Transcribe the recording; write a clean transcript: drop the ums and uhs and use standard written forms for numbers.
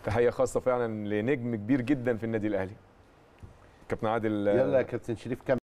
تحيه خاصه فعلا لنجم كبير جدا في النادي الاهلي. كابتن عادل. يلا يا كابتن شريف كمل.